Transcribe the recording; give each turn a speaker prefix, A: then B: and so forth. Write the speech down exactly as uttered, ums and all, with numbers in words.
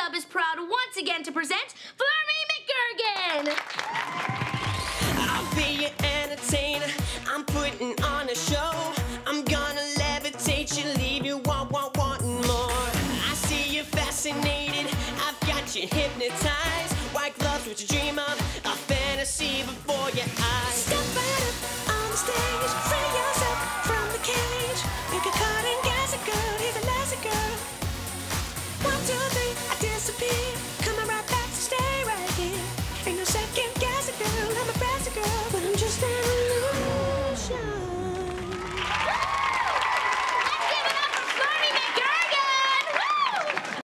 A: Club is proud once again to present Flurmy McGurgan!
B: I'll be your entertainer. I'm putting on a show. I'm gonna levitate you, leave you want, want, wanting more. I see you fascinated. I've got you hypnotized. White gloves, what you dream of, a fantasy before your eyes.